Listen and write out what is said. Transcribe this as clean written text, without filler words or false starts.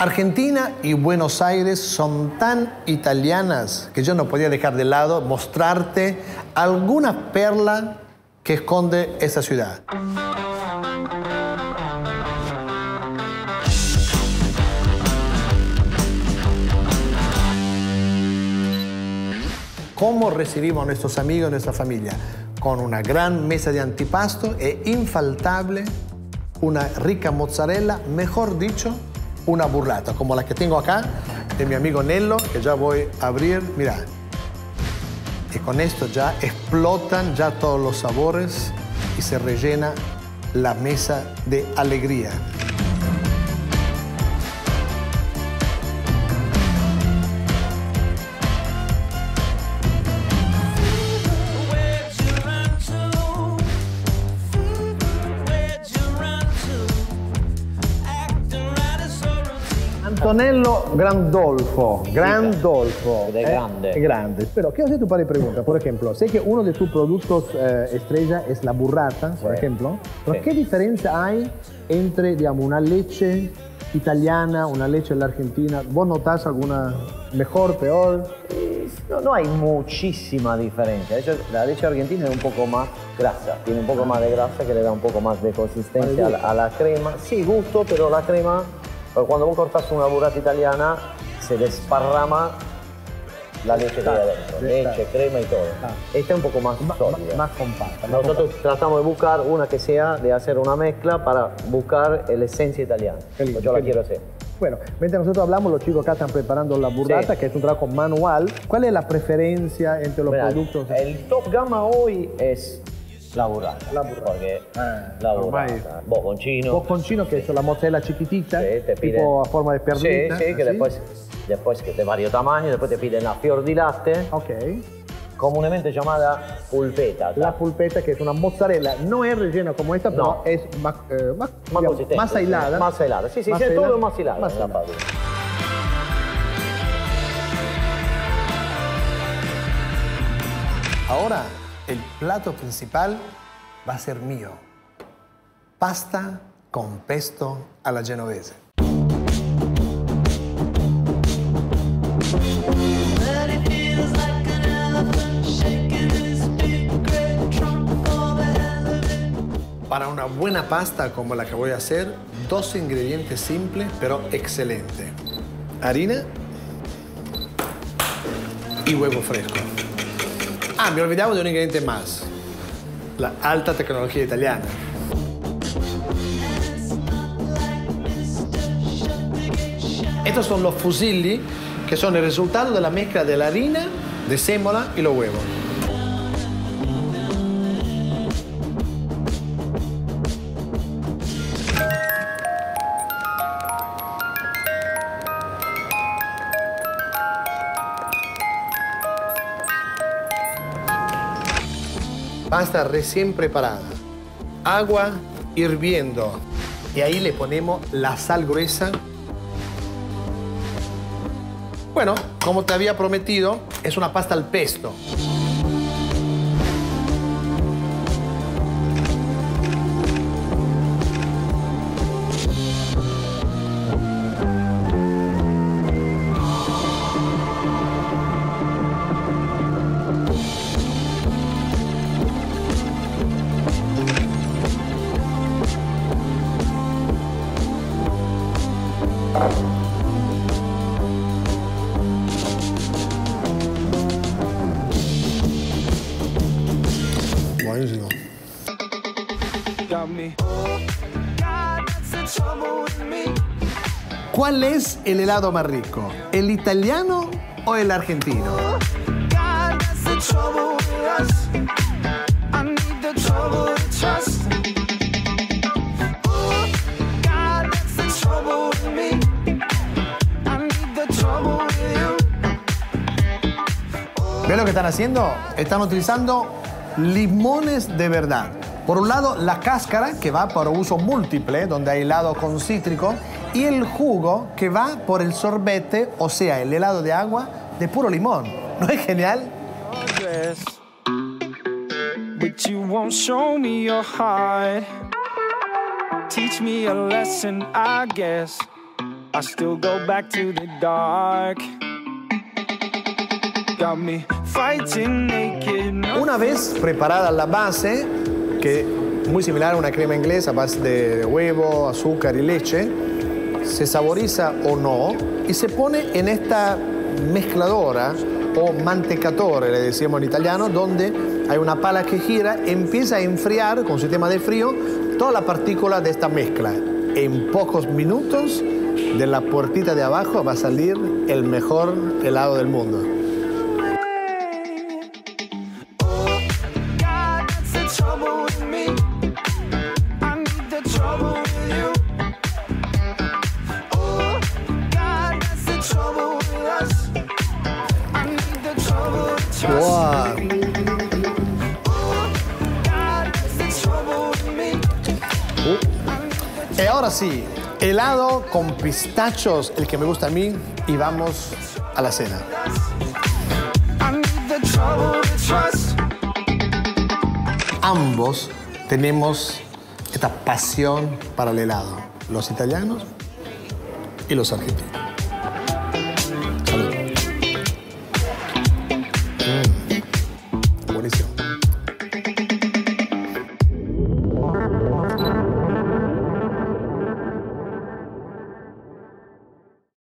Argentina y Buenos Aires son tan italianas que yo no podía dejar de lado mostrarte alguna perla que esconde esta ciudad. ¿Cómo recibimos a nuestros amigos y nuestra familia? Con una gran mesa de antipasto e infaltable una rica mozzarella, mejor dicho, una burrata, como la que tengo acá, de mi amigo Nello, que ya voy a abrir. Mira, y con esto ya explotan ya todos los sabores y se rellena la mesa de alegría. Antonello Grandolfo. Grandolfo. De grande. Grande. Pero quiero hacerte un par de preguntas. Por ejemplo, sé que uno de tus productos estrella es la burrata, por ejemplo. Pero ¿qué diferencia hay entre, digamos, una leche italiana, una leche de la Argentina? ¿Vos notás alguna mejor, peor? No hay muchísima diferencia. De hecho, la leche argentina es un poco más grasa. Tiene un poco más de grasa que le da un poco más de consistencia a la crema. Sí, gusto, pero la crema... Pero cuando vos cortas una burrata italiana, se desparrama la leche que hay adentro. Leche, crema y todo. Esta es un poco más sólida. Más compacta. Nosotros tratamos de buscar una que sea, de hacer una mezcla para buscar la esencia italiana. Yo la quiero hacer. Bueno, mientras nosotros hablamos, los chicos acá están preparando la burrata, que es un trabajo manual. ¿Cuál es la preferencia entre los productos? El top gama hoy es la burrata. La burrata. Porque la burrata. Bocconcino. Bocconcino, que es la mozzarella chiquitita, te piden, tipo a forma de perlita. Sí, que después que de varios tamaños, después te piden la fior di latte. Ok. Comúnmente llamada pulpeta. La pulpeta, que es una mozzarella, no es rellena como esta, pero es más consistente. Más hilada. Más hilada, sí, más todo más hilada. Ahora, el plato principal va a ser mío. Pasta con pesto a la genovese. Para una buena pasta como la que voy a hacer, 2 ingredientes simples pero excelentes. Harina y huevo fresco. Ah, me olvidaba de un ingrediente más. La alta tecnología italiana. Estos son los fusilli, que son el resultado de la mezcla de la harina, de sémola y los huevos. Pasta recién preparada, agua hirviendo y ahí le ponemos la sal gruesa. Bueno, como te había prometido, es una pasta al pesto. Buenísimo. ¿Cuál es el helado más rico? ¿El italiano o el argentino? ¿Ven lo que están haciendo? Están utilizando limones de verdad. Por un lado, la cáscara, que va para uso múltiple, donde hay helado con cítrico, y el jugo, que va por el sorbete, o sea, el helado de agua de puro limón. ¿No es genial? But you won't show me your heart. Teach me a lesson, I guess. I still go back to the dark. Got me fighting naked. Una vez preparada la base, que es muy similar a una crema inglesa a base de huevo, azúcar y leche, se saboriza o no y se pone en esta mezcladora o mantecatore, le decimos en italiano, donde hay una pala que gira, empieza a enfriar con sistema de frío toda la partícula de esta mezcla. En pocos minutos, de la puertita de abajo va a salir el mejor helado del mundo. Wow. Y ahora sí, helado con pistachos, el que me gusta a mí, y vamos a la cena. Ambos tenemos esta pasión para el helado, los italianos y los argentinos.